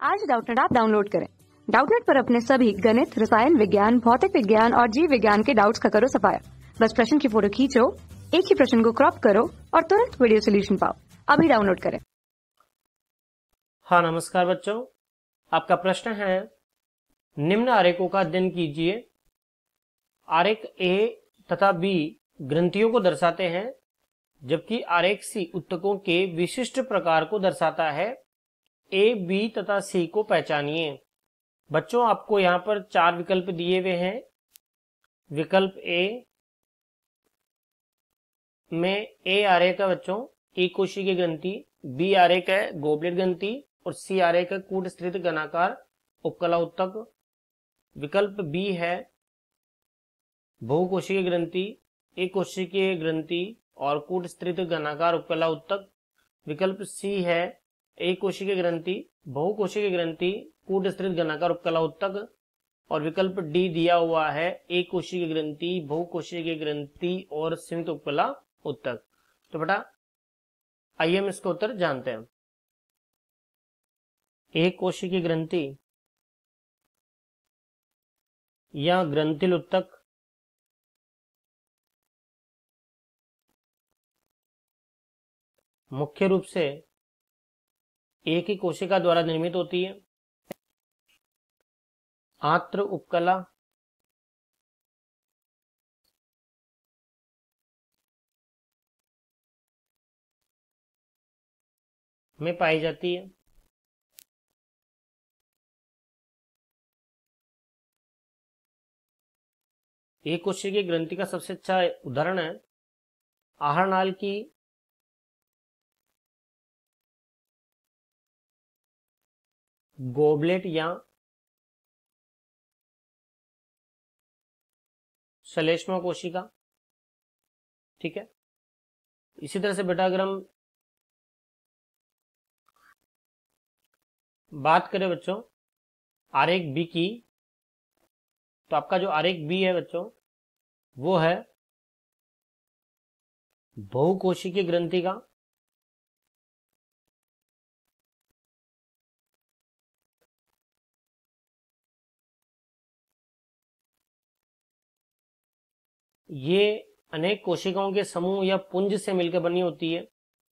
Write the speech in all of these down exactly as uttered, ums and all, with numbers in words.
आज Doubtnut app download करें। Doubtnut पर अपने सभी गणित, रसायन विज्ञान, भौतिक विज्ञान और जीव विज्ञान के डाउट्स का करो सफाया। बस प्रश्न की फोटो खींचो, एक ही प्रश्न को क्रॉप करो और तुरंत वीडियो सोल्यूशन पाओ। अभी डाउनलोड करें। हाँ, नमस्कार बच्चों। आपका प्रश्न है, निम्न आरेखों का अध्ययन कीजिए। आरेख ए तथा बी ग्रंथियों को दर्शाते हैं, जबकि आरेख सी उत्तकों के विशिष्ट प्रकार को दर्शाता है। ए, बी तथा सी को पहचानिए। बच्चों, आपको यहाँ पर चार विकल्प दिए हुए हैं। विकल्प ए में ए आरेख है बच्चों, एक कोशिकीय ग्रंथि, बी आरेख है गोबलेट ग्रंथि और सी आरेख है कूट स्थित घनाकार उपकला उत्तक। विकल्प बी है बहुकोशिकीय ग्रंथि, एक कोशिकीय ग्रंथि और कूट स्थित घनाकार उपकला उत्तक। विकल्प सी है एक कोशिकीय ग्रंथि, बहुकोशिकीय ग्रंथि, कूट स्थित घनाकार उपकला उत्तक। और विकल्प डी दिया हुआ है एक कोशिकीय ग्रंथि, बहुकोशिकीय ग्रंथि और सीमित उपकला उत्तक। तो बेटा आइए हम इसका उत्तर जानते हैं। एक कोशिकीय ग्रंथि या ग्रंथिल उत्तक मुख्य रूप से एक ही कोशिका द्वारा निर्मित होती है। आंत्र उपकला में पाई जाती है। एक कोशिकीय ग्रंथि का सबसे अच्छा उदाहरण है आहार नाल की गोबलेट या श्लेष्मा कोशिका। ठीक है, इसी तरह से बेटा अगर हम बात करें बच्चों आरेख बी की, तो आपका जो आरेख बी है बच्चों वो है बहुकोशिकीय ग्रंथि का। ये अनेक कोशिकाओं के समूह या पुंज से मिलकर बनी होती है।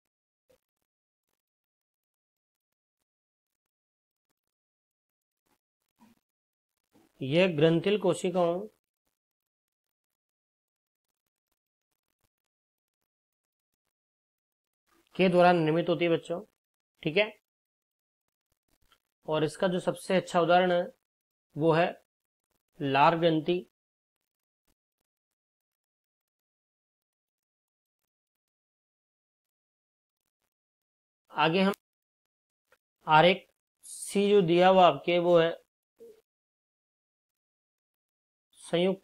यह ग्रंथिल कोशिकाओं के द्वारा निर्मित होती है बच्चों। ठीक है, और इसका जो सबसे अच्छा उदाहरण है वो है लार ग्रंथि। आगे हम आरेख सी जो दिया हुआ आपके वो है संयुक्त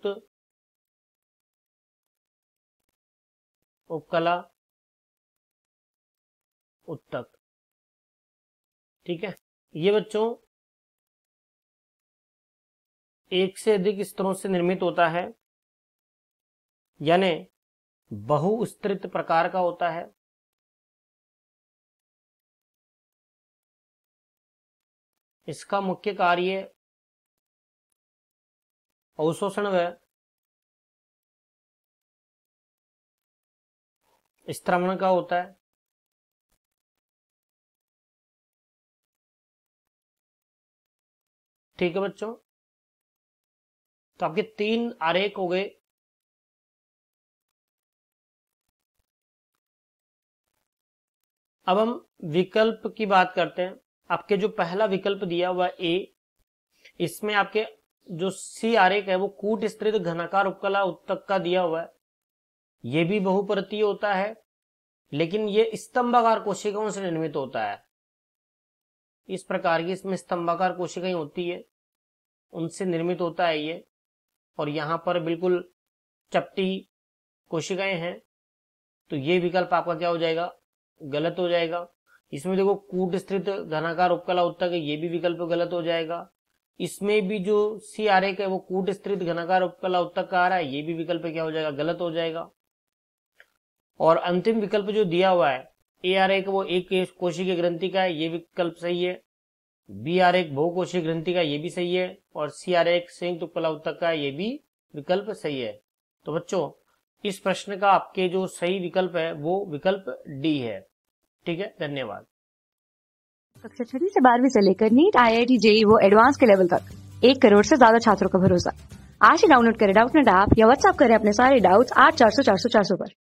उपकला उत्तक। ठीक है, ये बच्चों एक से अधिक स्तरों से निर्मित होता है, यानी बहुस्तृत प्रकार का होता है। इसका मुख्य कार्य अवशोषण व स्त्रवण का होता है। ठीक है बच्चों, तो आपके तीन आरेख हो गए। अब हम विकल्प की बात करते हैं। आपके जो पहला विकल्प दिया हुआ ए, इसमें आपके जो सी आरेख है वो कूट स्थित घनाकार उपकला उत्तक का दिया हुआ है। ये भी बहुपरतीय होता है, लेकिन ये स्तंभाकार कोशिकाओं से निर्मित होता है। इस प्रकार की इसमें स्तंभाकार कोशिकाएं होती है, उनसे निर्मित होता है ये। और यहां पर बिल्कुल चपटी कोशिकाएं हैं, तो ये विकल्प आपका क्या हो जाएगा, गलत हो जाएगा। इसमें देखो कूट स्थित घनाकार उपकला उत्तक है, ये भी विकल्प गलत हो जाएगा। इसमें भी जो सी आरेख है वो कूट स्थित घनाकार उपकला उत्तक का आ रहा है, ये भी विकल्प क्या हो जाएगा, गलत हो जाएगा। और अंतिम विकल्प जो दिया हुआ है ए आरेख वो एक कोशिकीय ग्रंथि का है, ये विकल्प सही है। बी आर एक बहुकोशीय ग्रंथि का ये भी सही है, और सी आर एक संयुक्त उपकला उत्तक का ये भी विकल्प सही है। तो बच्चों इस प्रश्न का आपके जो सही विकल्प है वो विकल्प डी है। ठीक है, धन्यवाद। कक्षा छठी से बारहवीं से लेकर NEET, I I T, JEE वो एडवांस के लेवल तक एक करोड़ से ज्यादा छात्रों का भरोसा। आज ही डाउनलोड करें डाउटनेट ऐप या व्हाट्सएप करें अपने सारे डाउट्स आठ चार सौ चार सौ चार सौ पर।